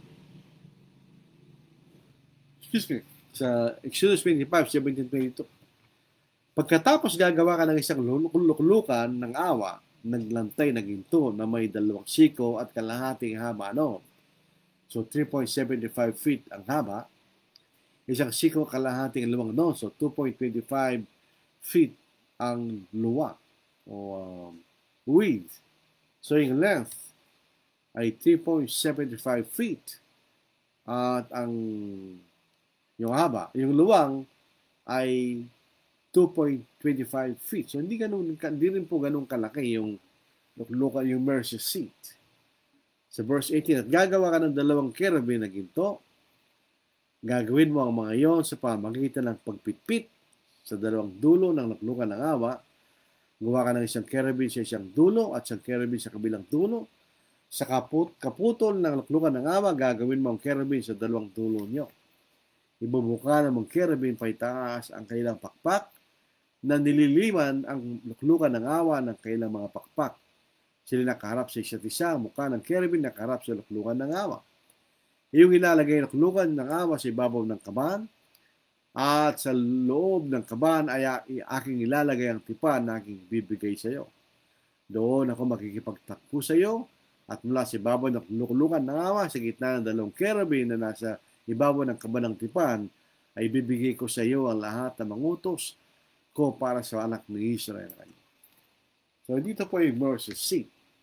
Excuse me. Sa Exodus 25:17-22. Pagkatapos gagawa ka ng isang luklukan ng awa, naglantay na ginto na may 2 siko at kalahating haba noon. So 3.75 feet ang haba. Isang siko kalahating luwang noon. So 2.25 feet ang luwang o width. So yung length ay 3.75 feet. At yung haba, yung luwang ay 2.25 feet. So hindi rin po ganun kalaki yung mercy seat. Sa verse 18, at gagawa ka ng 2 cherubim na ginto. Gagawin mo ang mga iyon sa pamamagitan ng pagpitpit sa 2 dulo ng luklukan ng awa. Gawa ka ng isang cherubim sa isang dulo at isang cherubim sa kabilang dulo. Sa kaputol ng luklukan ng awa, gagawin mo ang cherubim sa 2 dulo niyo. Ibubuka ng mga cherubim paitaas ang kailang pakpak na nililiman ang luklukan ng awa ng kailang mga pakpak. Sila nakaharap sa isa't isa, mukha ng cherubim nakaharap sa luklukan ng awa. Iyong ilalagay ang luklukan ng awa sa ibabaw ng kaban, at sa loob ng kaban ay aking ilalagay ang tipan na aking bibigay sa iyo. Doon ako makikipagtakbo sa iyo, at mula sa ibabaw ng luklukan ng awa, sa gitna ng 2 cherubim na nasa ibabaw ng kaban ng tipan, ay bibigay ko sa iyo ang lahat ng mga utos ko para sa anak ng Israel. So dito po yung mercy seat.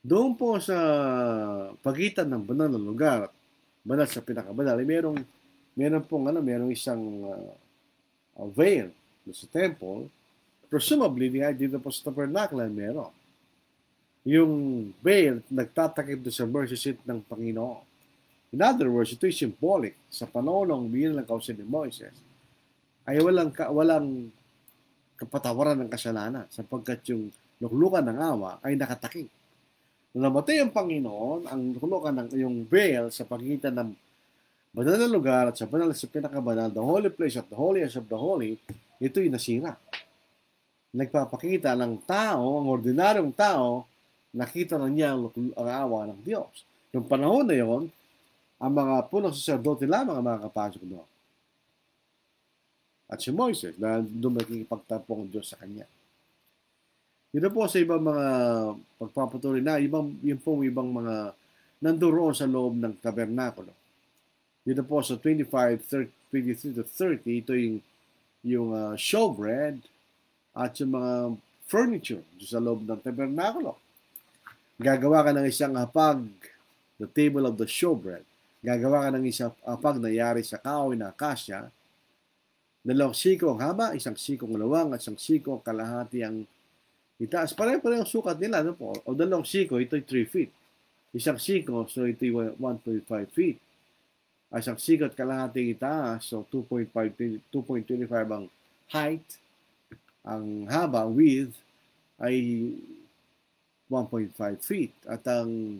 Doon po sa pagitan ng banal na lugar at banal sa pinakabanal, meron pong merong isang veil sa temple. Presumably, dito po sa tabernacle meron. Yung veil nagtatakip doon sa mercy seat ng Panginoon. In other words, ito ay symbolic sa panahon ng bilang ng kausin ni Moises ay walang kapatawaran ng kasalanan sapagkat yung luklukan ng awa ay nakatakip. Nung namatay ang Panginoon, ang luklukan ng yung veil sa pagitan ng banal na lugar at sa banal sa pinakabanal, the holy place of the holiest of the holy, ito'y nasira. Nagpapakita ng tao, ang ordinaryong tao, nakita na niya ang awa ng Diyos. Noong panahon na yon, ang mga punong saserdote lamang ang makakapasok doon. At si Moises, dahil doon makikipagtapong ang Diyos sa kanya. Dito po sa ibang mga pagpapatuloy na, yung ibang mga nandoon sa loob ng tabernakulo. Dito po sa 23 to 30, ito yung showbread at yung mga furniture sa loob ng tabernakulo. Gagawa ka ng isang hapag, the table of the showbread. Gagawa ka ng isang hapag na yari sa kahoy na akasya. 2 siko ang haba, 1 siko ang lawang, at 1 siko ang kalahati ang itaas. Pareho-pareho ang sukat nila. Ano po? O 2 siko, ito'y 3 feet. 1 siko, so ito'y 1.5 feet. At 1 siko at kalahati itaas, so 2.25 ang height. Ang haba, width, ay 1.5 feet. At ang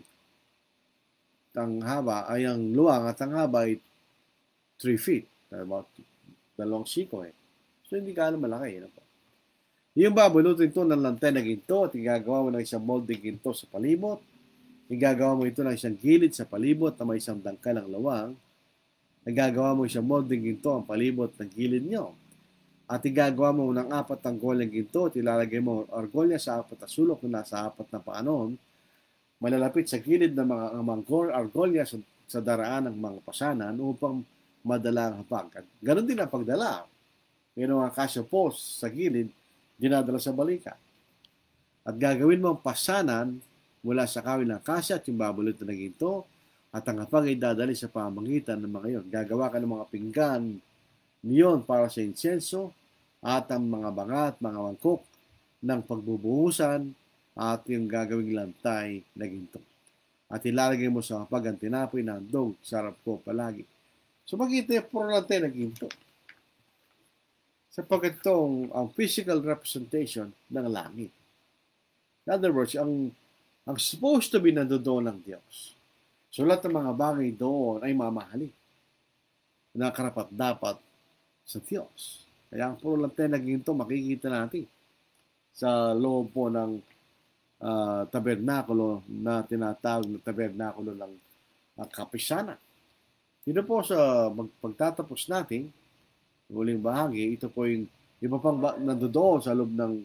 haba ay ang luwang at ang haba ay 3 feet. About 2 siko eh. So hindi ka malaki. Ano po? Yung babulutin ito ng lantay na ginto at igagawa mo ng isang molding ginto sa palibot. Igagawa mo ito ng isang gilid sa palibot na may isang dangkal ng lawang. Igagawa mo isang molding ginto ang palibot ng gilid nyo. At igagawa mo ng 4 tanggolyang ginto at ilalagay mo argolya sa 4 na sulok na nasa 4 na paanon. Malalapit sa gilid ng mga argolya sa daraan ng mga pasanan upang madala ang hapag. At ganoon din ang pagdala. Mayroong akasya post sa gilid, dinadala sa balikat. At gagawin mo ang pasanan mula sa kawil ng akasya at yung babulot na ginto at ang hapag ay dadali sa pamagitan ng mga yon. Gagawa ka ng mga pinggan niyon para sa insenso at ang mga bangat, mga mangkok ng pagbubuhusan at yung gagawing lantay na ginto. At ilalagay mo sa hapag ang tinapoy na handog sa harap ko palagi. So makita yung puro lantay na ginto. Sapagkat itong ang physical representation ng langit. In other words, ang supposed to be nandoon ng Diyos. So lahat ng mga bagay doon ay mamahali. Na karapat dapat sa Diyos. Kaya ang puro lantay na ginto makikita natin sa loob po ng tabernakulo na tinatawag na tabernakulo ng kapisanan. Dito po sa pagtatapos natin, huling bahagi, ito po yung iba pang nandoon sa loob ng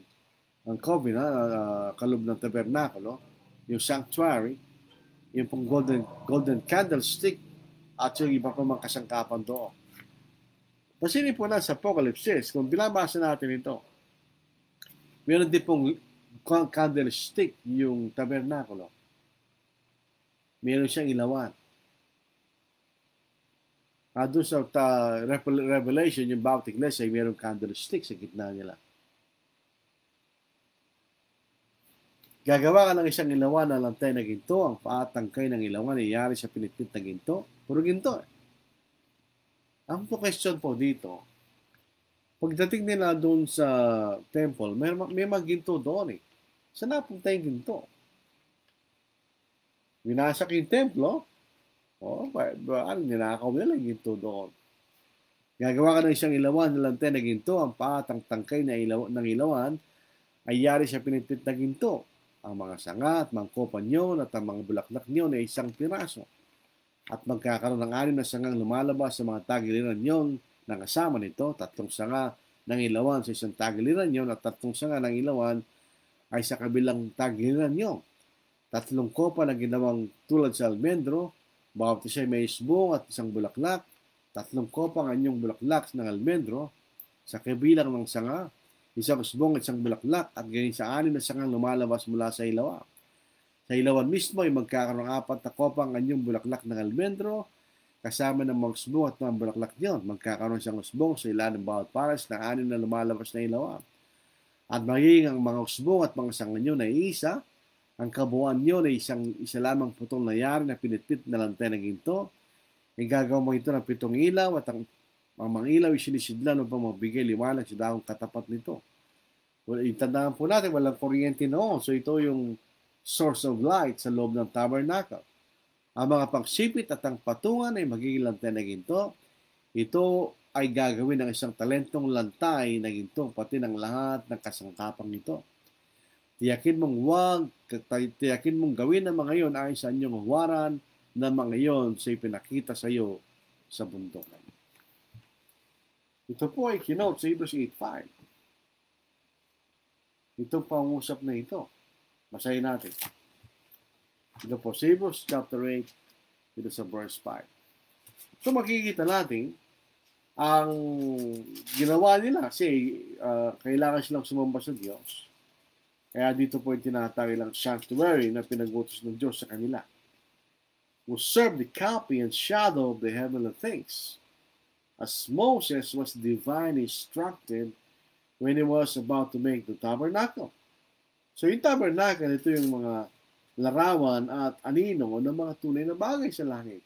kaloob ng tabernakulo, yung sanctuary, yung pong golden candlestick, at yung iba pang mga kasangkapan doon. Pasinin po na sa Apocalypse, kung binabasa natin ito, meron din pong candlestick yung tabernakulo. Meron siyang ilawan. Doon sa Revelation, yung bawat iglesia ay mayroong candlestick sa gitna nila. Gagawa ka ng isang ilawan na lantay na ginto, ang paatangkay ng ilawan ay yari sa pinitpit na ginto. Puro ginto. Ang question po dito, pagdating nila doon sa temple, may mga ginto doon eh. Saan napunta yung ginto? Winasak yung templo, ninakaw nila yung ginto doon. Gagawa ka ng isang ilawan na lantay na ginto, ang paatang tangkay ng ilawan ay yari sa pinitpit na ginto. Ang mga sanga at mangkopan nyo at ang mga bulaklak nyo na isang piraso. At magkakaroon ng 6 na sangang lumalabas sa mga tagiliran nyo na kasama nito, 3 sanga ng ilawan sa isang tagiliran nyo at 3 sanga ng ilawan ay sa kabilang tagiliran nyo. 3 kopa na ginawang tulad sa almendro, bawat isa may isbong at isang bulaklak. 3 kopa ang anyong bulaklak ng almendro sa kabilang ng sanga, isang isbong at isang bulaklak at ganyan sa 6 na sangang lumalabas mula sa ilawan. Sa ilawan mismo ay magkakaroon ng 4 na kopang anyong bulaklak ng almendro, kasama ng mga usbong at mga bulaklak niyon. Magkakaroon siyang usbong sa ilalim ng bawat pares na 6 na lumalabas na ilawan. At magiging ang mga usbong at mga sanga niyon ay isa. Ang kabuuan niyon ay isa lamang putong na yari na pinitpit na lantay ng ginto. Igagawa mo ito ng 7 ilaw at ang mga ilaw ay sinisidlan upang magbigay liwanag sa daong katapat nito. Well, itandaan po natin, walang kuryente noon. So ito yung source of light sa loob ng tabernacle. Ang mga pangsipit at ang patungan ay magiging lantay na ginto. Ito ay gagawin ng isang talentong lantay na ginto, pati ng lahat ng kasangkapang ito. Tiyakin mong gawin ang mga iyon ayon sa inyong huwaran na mga iyon sa ipinakita sa iyo sa bundok. Ito po ay kinote sa Hebrews 8:5. Itong pangusap na ito. Basahin natin. Ito po, Hebrews chapter 8, ito sa verse 5. So makikita natin, ang ginawa nila kasi kailangan silang sumamba sa Diyos. Kaya dito po yung tinatawag lang sanctuary na pinag-utos ng Diyos sa kanila. Who serve the copy and shadow of the heavenly things, as Moses was divinely instructed when he was about to make the tabernacle. So yung tabernacle, ito yung mga larawan at anino ng mga tunay na bagay sa langit.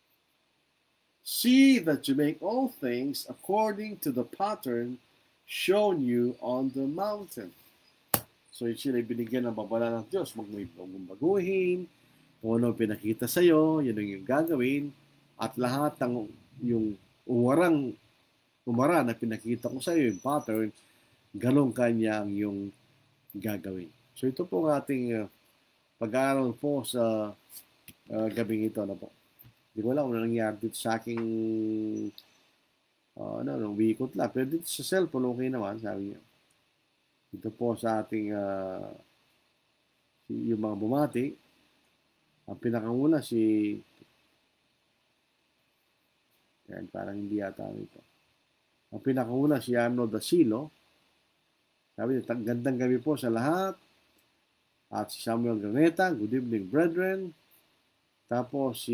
See that you make all things according to the pattern shown you on the mountain. So yun sila binigyan ng babala ng Diyos. Mong baguhin, kung ano pinakita sa iyo, yun ang yung gagawin, at lahat ng yung umara na pinakita ko sa iyo, yung pattern, ganun kanya ang yung gagawin. So ito po ang ating pag-aaral po sa gabing ito na po. Hindi ko alam kung nangyari dito sa aking wikot lang. Pero dito sa cellphone, okay naman, sabi niya. Ito po sa ating yung mga bumati. Ang pinakanguna yan, parang hindi yata ito. Ang pinakanguna si Arno Dasilo. Sabi niya, gandang gabi po sa lahat. At si Samuel Graneta, good evening brethren. Tapos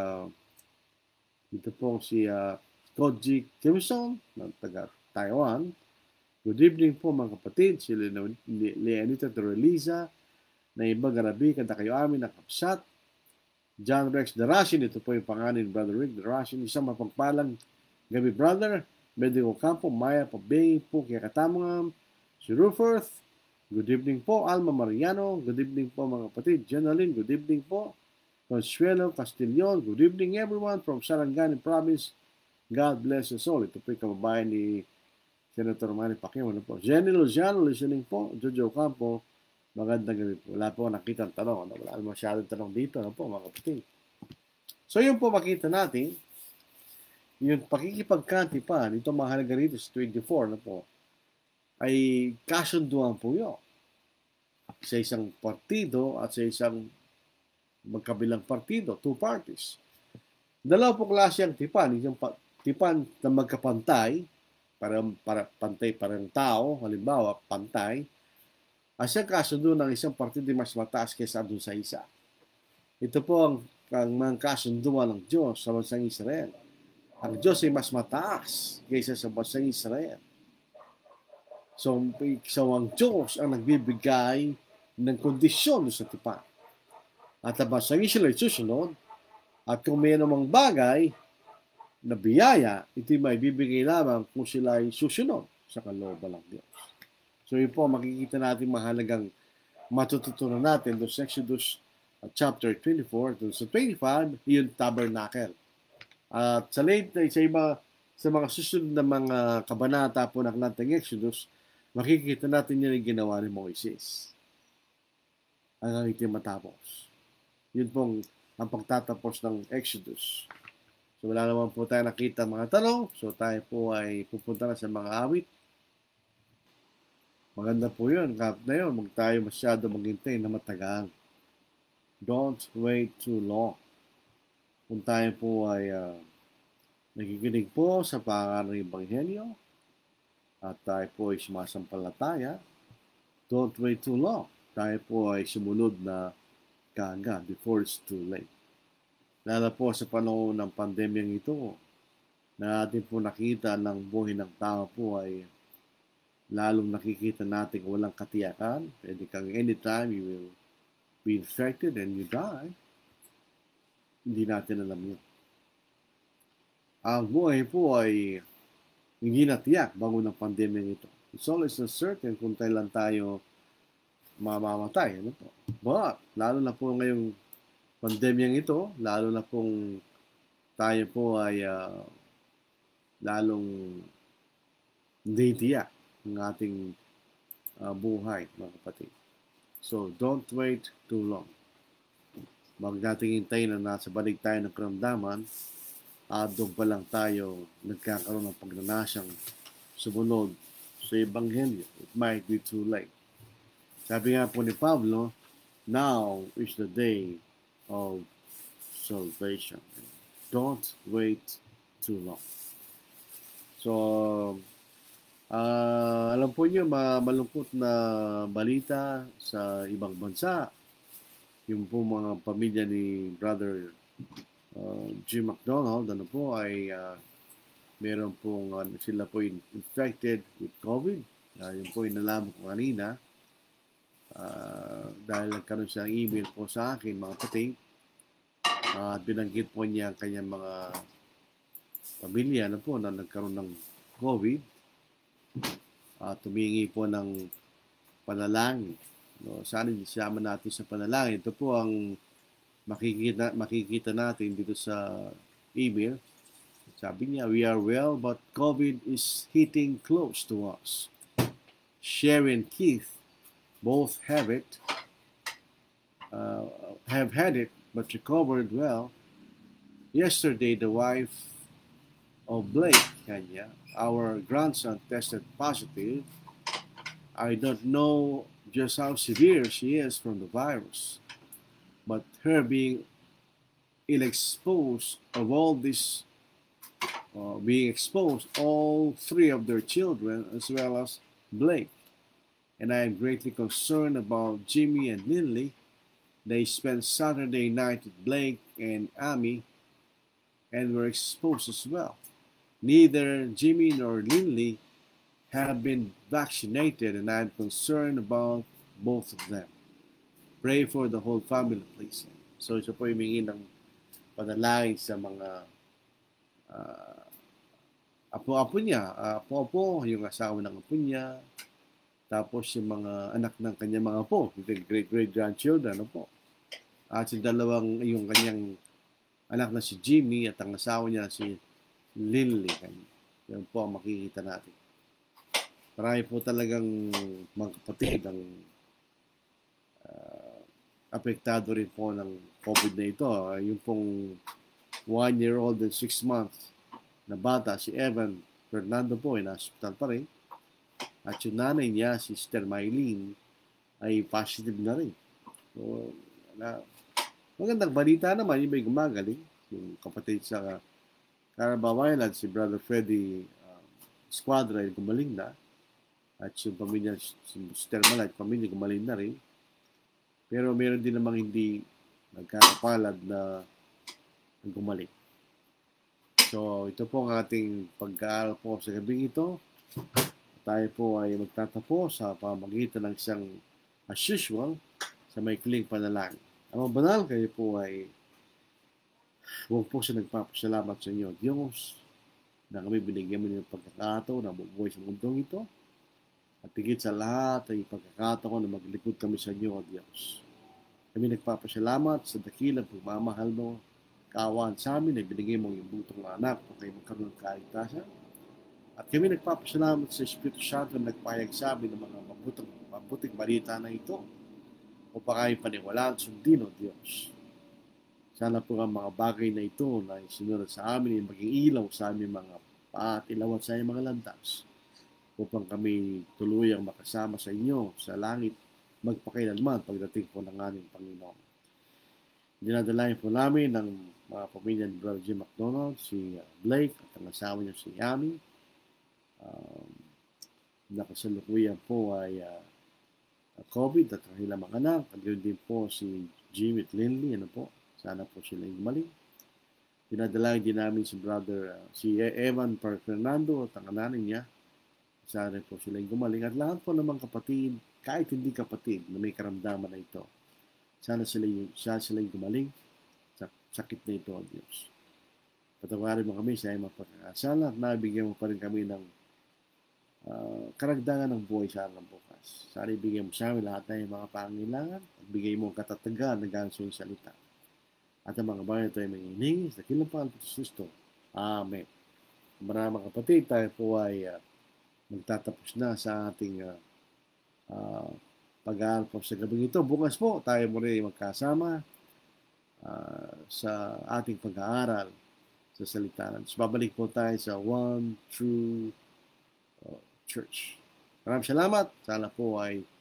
ito po si Koji Kimson ng taga Taiwan. Good evening po mga kapatid. Si Leonita Tereliza na iba garabi kada kayo amin na kapsat. John Rex Darashin, ito po yung pangalan ni Brother Rick Darashin. Isang mapagpalang gabi brother. Medico Campo, Maya Pabay po kaya katamang si Ruforth. Good evening po, Alma Mariano. Good evening po mga kapatid. Jenaline, good evening po. Consuelo Castillon, good evening everyone from Sarangani Province. God bless us all. Ito po yung kababayan ni Senator Manny Pacquiao. Ano po? Jenny Luciano, listening po. Jojo Campo, magandang gabi po. Wala po nakita ang tanong. Wala masyadong tanong dito. Ano po mga kapatid? So yun po makita natin, yung pakikipagkanti pa, ito mahalaga rito sa 24 na po, ay kasunduan po yun sa isang partido at sa isang magkabilang partido, two parties. Dalawa po klase ang tipan. Yung tipan na magkapantay, para pantay parang tao, halimbawa, pantay, at siyang kasundo ng isang partido mas mataas kaysa doon sa isa. Ito po ang mga kasunduan ng Diyos sa bansang Israel. Ang Diyos ay mas mataas kaysa sa bansang Israel. So ang Diyos ang nagbibigay ng kondisyon sa tipan. At ang bansang Israel ay susunod. At kung may namang bagay na biyaya, ito'y may bibigay lamang kung sila ay susunod sa kalooban ng Diyos. So yun po, makikita natin mahalagang matututunan natin doon sa Exodus chapter 24, doon sa 25, yung tabernacle. At sa sa mga susunod na mga kabanata po ng nating Exodus, makikita natin yun yung ginawa ni Moises. Hanggang ito matapos. Yun pong ang pagtatapos ng Exodus. So wala naman po tayo nakita mga tanong. So tayo po ay pupunta na sa mga awit. Maganda po yun. Kahit na yun, huwag tayo masyado maghintay na matagal. Don't wait too long. Kung tayo po ay nakikinig po sa pangalan ng Ebanghelyo at tayo po ay sumasampalataya, don't wait too long. Tayo po ay sumunod na kaagad before it's too late. Lalo po sa panahon ng pandemyang ito, na atin po nakita ng buhay ng tao po ay lalong nakikita natin walang katiyakan. Pwede kang anytime you will be infected and you die. Hindi natin alam yun. Ang buhay po ay hindi natiyak bago ng pandemyang ito. It's always uncertain kung kailan tayo mamamatay. Ano po? But, lalo na po ngayong pandemyang ito, lalo na pong tayo po ay lalong hindi tiyak ng ating buhay, mga kapatid. So, don't wait too long. Huwag nating hintayin na nasa balik tayo ng karamdaman at doon pa lang tayo nagkakaroon ng pagnanasang sumunod sa Ebanghelyo. It might be too late. Sabi nga po ni Pablo, now is the day of salvation. Don't wait too long. So, alam po niyo, malungkot na balita sa ibang bansa. Yung po mga pamilya ni Brother Jim McDonald, ano po, ay meron pong sila po infected with COVID. Yun po inalaman ko kanina. Dahil nagkaroon siya ng email po sa akin, mga pating. Binanggit po niya ang kanyang mga pamilya na po na nagkaroon ng COVID. Tumingi po ng panalangin. No, sana isama natin sa panalangin. Ito po ang makikita natin dito sa email. Sabi niya, we are well, but COVID is hitting close to us. Sherry and Keith both have had it, but recovered well. Yesterday, the wife of Blake, Kenya, our grandson, tested positive. I don't know just how severe she is from the virus, but her being exposed of all this, being exposed, all three of their children, as well as Blake. And I am greatly concerned about Jimmy and Lindley. They spent Saturday night with Blake and Amy and were exposed as well. Neither Jimmy nor Lindley have been vaccinated, and I am concerned about both of them. Pray for the whole family, please. So, ito po humingi ng panalangin sa mga apo-apo niya. Apo-apo, yung asawa ng apo niya. Tapos yung mga anak ng kanyang mga apo, yung great-grandchildren, ano po. At yung yung kanyang anak na si Jimmy at ang asawa niya si Lindley. Yan po ang makikita natin. Marami po talagang mga kapatid ang apektado rin po ng COVID na ito. Yung pong 1-year-old and 6 months na bata, si Evan Fernando po, ay na-hospital pa rin. At yung nanay niya, si Sister Mylene, ay positive na rin. So, magandang balita naman, yung may gumagaling. Yung kapatid sa Carabao Island, si Brother Freddy Squadra, ay gumaling na. At yung pamilya, si Sister Malay, pamilya gumaling na rin. Pero meron din namang hindi nagkakapalad na gumaling. So, ito po ang ating pag-aaral po sa gabing ito. Tayo po ay magtatapos sa pamagitan ng isang, as usual, sa maikling panalangin. Ang banal, kayo po ay huwag po siya nagpapasalamat sa inyo, Diyos, na kami binigyan mo ng pagkakataon na bubuhay sa mundong ito. At higit sa lahat ay pagkakataon na maglingkod kami sa inyo, O Diyos. Kami nagpapasalamat sa dakilang pagmamahal mo, kaawaan sa amin na binigay mong iyong butong anak kung kayo magkaroon ng kaligtasan. At kami nagpapasalamat sa Espiritu Santo na nagpahayag sa amin ng mga mabuting balita na ito upang kami paniwalaan sundin, O Diyos. Sana po ang mga bagay na ito na isinunod sa amin ay maging ilaw sa aming mga paa at ilawat sa aming mga landas upang kami tuluyang makasama sa inyo sa langit magpakailanman pagdating po ng aming Panginoon. Dinadalayan po namin ng mga pamilya ni Brother Jim McDonald, si Blake at ang asawa niya si Amy. Nakasalukuyan po ay COVID at ang ilang mga anak. At yun din po si Jimmy at Linley, ano po, sana po sila gumaling. Dinadalangin din namin si brother, si Evan Fernando at ang ananin niya. Sana po sila gumaling. At lahat po ng mga kapatid, kahit hindi kapatid na may karamdaman na ito, sana sila gumaling sa sakit na ito, ang Diyos. Patawarin mo kami sa iyong mapagkakasala at nabigyan mo pa rin kami ng karagdagan ng buhay sa alam bukas. Sana ibigay mo sa amin lahat ng mga pangailangan at bigay mo ang katatagan na ganso yung salita. At ang mga bayan ito ay manginhingi sa dakilang pangalan ni Kristo. Amen. Maraming kapatid, tayo po ay magtatapos na sa ating pag-aaral po sa gabing ito. Bukas po, tayo muli magkasama sa ating pag-aaral sa salita ng Diyos. Babalik po tayo sa One True Church. Maraming salamat. Sana po ay